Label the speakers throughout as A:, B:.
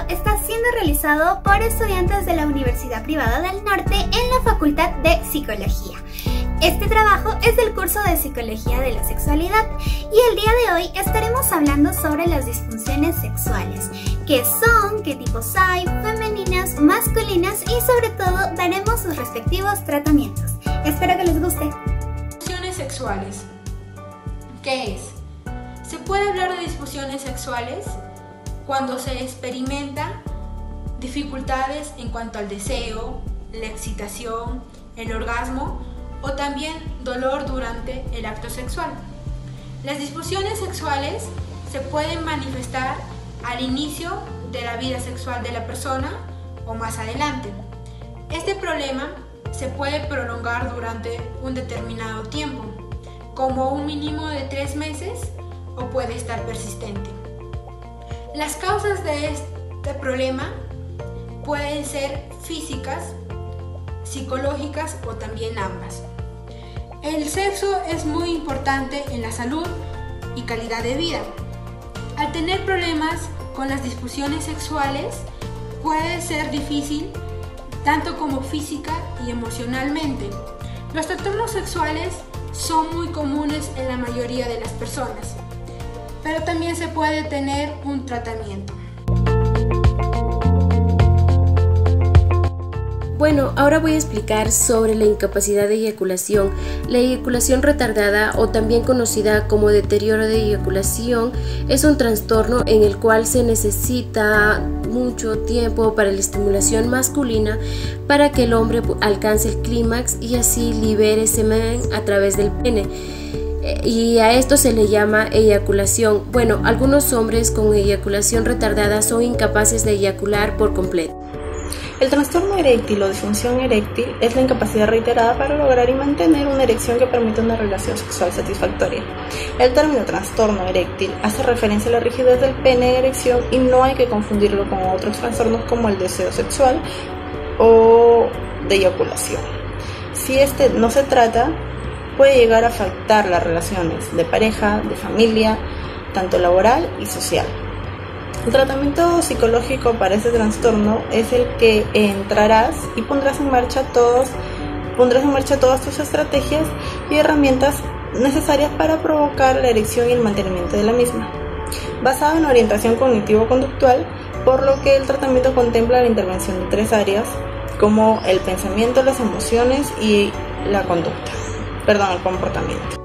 A: está siendo realizado por estudiantes de la Universidad Privada del Norte en la Facultad de Psicología. Este trabajo es del curso de Psicología de la Sexualidad y el día de hoy estaremos hablando sobre las disfunciones sexuales, qué son, qué tipos hay, femeninas, masculinas y sobre todo daremos sus respectivos tratamientos. Espero que les guste.
B: Disfunciones sexuales. ¿Qué es? Se puede hablar de disfunciones sexuales cuando se experimentan dificultades en cuanto al deseo, la excitación, el orgasmo o también dolor durante el acto sexual. Las disfunciones sexuales se pueden manifestar al inicio de la vida sexual de la persona o más adelante. Este problema se puede prolongar durante un determinado tiempo, como un mínimo de 3 meses, o puede estar persistente. Las causas de este problema pueden ser físicas, psicológicas o también ambas. El sexo es muy importante en la salud y calidad de vida. Al tener problemas con las disfunciones sexuales, puede ser difícil tanto como física y emocionalmente. Los trastornos sexuales son muy comunes en la mayoría de las personas, pero también se puede tener un tratamiento.
C: Bueno, ahora voy a explicar sobre la incapacidad de eyaculación. La eyaculación retardada, o también conocida como deterioro de eyaculación, es un trastorno en el cual se necesita mucho tiempo para la estimulación masculina para que el hombre alcance el clímax y así libere semen a través del pene. Y a esto se le llama eyaculación. Bueno, algunos hombres con eyaculación retardada son incapaces de eyacular por completo.
D: El trastorno eréctil o disfunción eréctil es la incapacidad reiterada para lograr y mantener una erección que permita una relación sexual satisfactoria. El término trastorno eréctil hace referencia a la rigidez del pene en erección y no hay que confundirlo con otros trastornos como el deseo sexual o de eyaculación. Si este no se trata, puede llegar a afectar las relaciones de pareja, de familia, tanto laboral y social. El tratamiento psicológico para este trastorno es el que entrarás y pondrás en marcha todas tus estrategias y herramientas necesarias para provocar la erección y el mantenimiento de la misma, basado en orientación cognitivo-conductual, por lo que el tratamiento contempla la intervención de 3 áreas, como el pensamiento, las emociones y el comportamiento.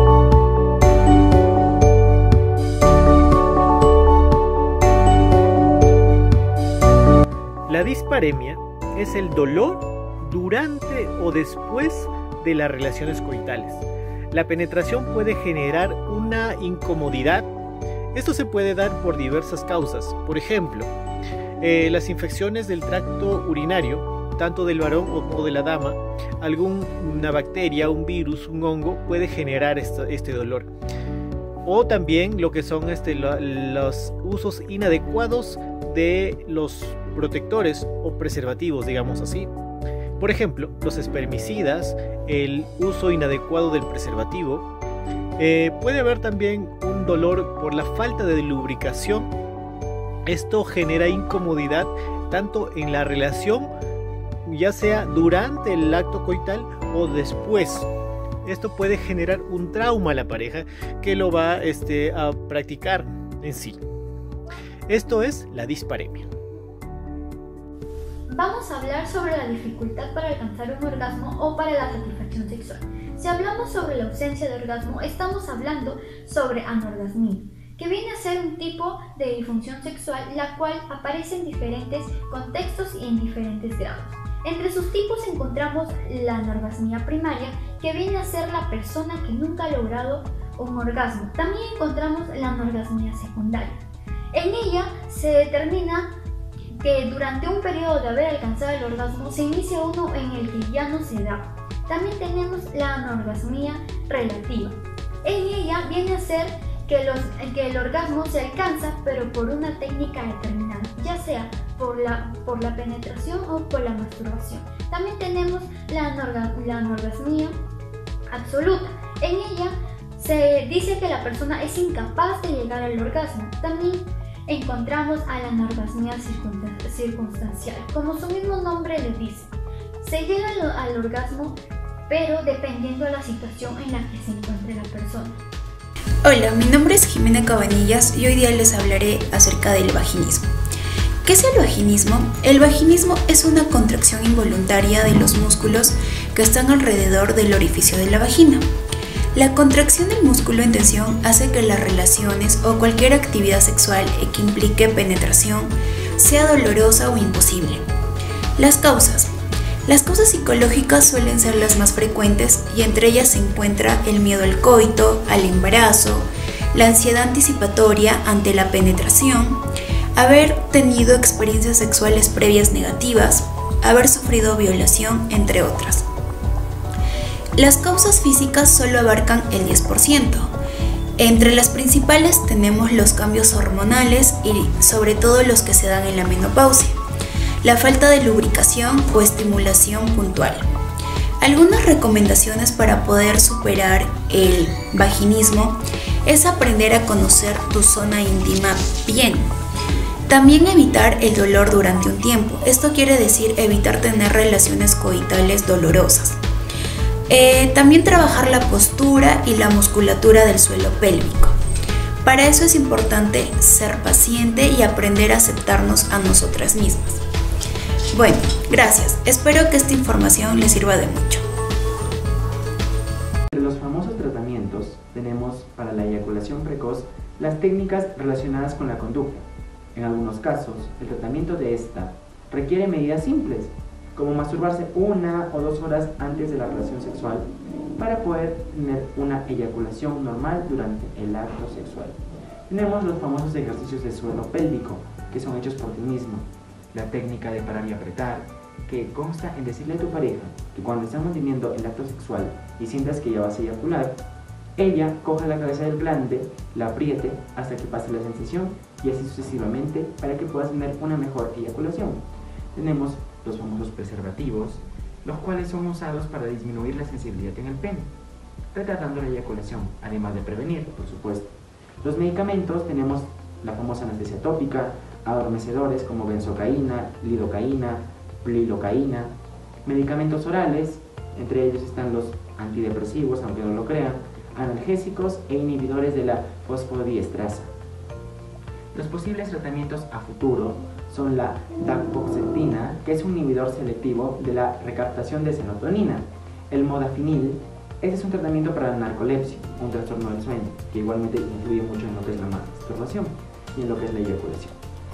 E: La disparemia es el dolor durante o después de las relaciones coitales. La penetración puede generar una incomodidad. Esto se puede dar por diversas causas. Por ejemplo, las infecciones del tracto urinario, tanto del varón como de la dama, alguna bacteria, un virus, un hongo puede generar este dolor. O también lo que son los usos inadecuados de los protectores o preservativos, digamos así. Por ejemplo, los espermicidas, el uso inadecuado del preservativo. Puede haber también un dolor por la falta de lubricación. Esto genera incomodidad tanto en la relación, ya sea durante el acto coital o después. Esto puede generar un trauma a la pareja que lo va a practicar en sí. Esto es la disparemia.
F: Vamos a hablar sobre la dificultad para alcanzar un orgasmo o para la satisfacción sexual. Si hablamos sobre la ausencia de orgasmo, estamos hablando sobre anorgasmia, que viene a ser un tipo de disfunción sexual la cual aparece en diferentes contextos y en diferentes grados. Entre sus tipos encontramos la anorgasmia primaria, que viene a ser la persona que nunca ha logrado un orgasmo. También encontramos la anorgasmia secundaria. En ella se determina que durante un periodo de haber alcanzado el orgasmo se inicia uno en el que ya no se da. También tenemos la anorgasmia relativa. En ella viene a ser que el orgasmo se alcanza pero por una técnica determinada, ya sea por la penetración o por la masturbación. También tenemos la anorgasmia absoluta. En ella se dice que la persona es incapaz de llegar al orgasmo. También encontramos a la anorgasmia circunstancial. Como su mismo nombre le dice, se llega al orgasmo, pero dependiendo de la situación en la que se encuentre la persona.
G: Hola, mi nombre es Jimena Cabanillas y hoy día les hablaré acerca del vaginismo. ¿Qué es el vaginismo? El vaginismo es una contracción involuntaria de los músculos que están alrededor del orificio de la vagina. La contracción del músculo en tensión hace que las relaciones o cualquier actividad sexual que implique penetración sea dolorosa o imposible. Las causas psicológicas suelen ser las más frecuentes y entre ellas se encuentra el miedo al coito, al embarazo, la ansiedad anticipatoria ante la penetración, haber tenido experiencias sexuales previas negativas, haber sufrido violación, entre otras. Las causas físicas solo abarcan el 10%. Entre las principales tenemos los cambios hormonales y sobre todo los que se dan en la menopausia, la falta de lubricación o estimulación puntual. Algunas recomendaciones para poder superar el vaginismo es aprender a conocer tu zona íntima bien. También evitar el dolor durante un tiempo. Esto quiere decir evitar tener relaciones coitales dolorosas. También trabajar la postura y la musculatura del suelo pélvico. Para eso es importante ser paciente y aprender a aceptarnos a nosotras mismas. Bueno, gracias. Espero que esta información les sirva de mucho.
H: Entre los famosos tratamientos tenemos para la eyaculación precoz las técnicas relacionadas con la conducta. En algunos casos, el tratamiento de esta requiere medidas simples, como masturbarse 1 o 2 horas antes de la relación sexual para poder tener una eyaculación normal durante el acto sexual. Tenemos los famosos ejercicios de suelo pélvico, que son hechos por ti mismo. La técnica de parar y apretar, que consta en decirle a tu pareja que cuando estás manteniendo el acto sexual y sientas que ya vas a eyacular, ella coja la cabeza del glande, la apriete hasta que pase la sensación y así sucesivamente para que puedas tener una mejor eyaculación. Tenemos los famosos preservativos, los cuales son usados para disminuir la sensibilidad en el pene, retardando la eyaculación, además de prevenir, por supuesto. Los medicamentos tenemos la famosa anestesia tópica, adormecedores como benzocaína, lidocaína, lilocaína, medicamentos orales, entre ellos están los antidepresivos, aunque no lo crean, analgésicos e inhibidores de la fosfodiesterasa. Los posibles tratamientos a futuro son la dapagliflozina, que es un inhibidor selectivo de la recaptación de serotonina. El modafinil, este es un tratamiento para la narcolepsia, un trastorno del sueño, que igualmente influye mucho en lo que es la masturbación y en lo que es la eyaculación.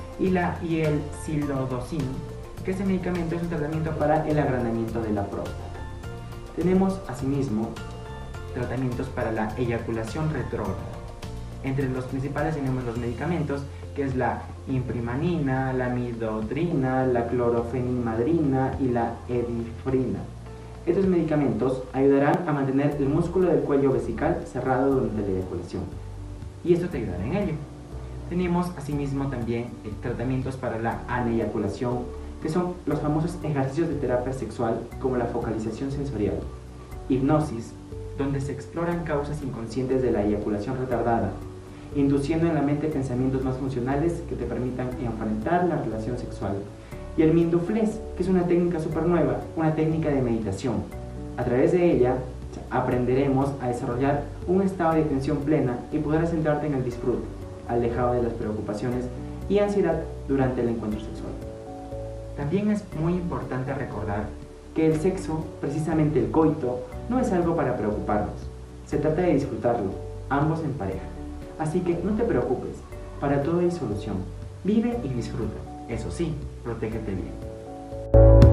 H: Y el silodocin, que este medicamento es un tratamiento para el agrandamiento de la próstata. Tenemos asimismo tratamientos para la eyaculación retrógrada. Entre los principales tenemos los medicamentos, que es la imprimanina, la midodrina, la clorofenimadrina y la edifrina. Estos medicamentos ayudarán a mantener el músculo del cuello vesical cerrado durante la eyaculación, y esto te ayudará en ello. Tenemos asimismo también tratamientos para la aneyaculación, que son los famosos ejercicios de terapia sexual como la focalización sensorial, hipnosis, donde se exploran causas inconscientes de la eyaculación retardada, induciendo en la mente pensamientos más funcionales que te permitan enfrentar la relación sexual. Y el mindfulness, que es una técnica súper nueva, una técnica de meditación. A través de ella aprenderemos a desarrollar un estado de atención plena y podrás centrarte en el disfrute, alejado de las preocupaciones y ansiedad durante el encuentro sexual. También es muy importante recordar que el sexo, precisamente el coito, no es algo para preocuparnos. Se trata de disfrutarlo, ambos en pareja. Así que no te preocupes, para todo hay solución. Vive y disfruta. Eso sí, protégete bien.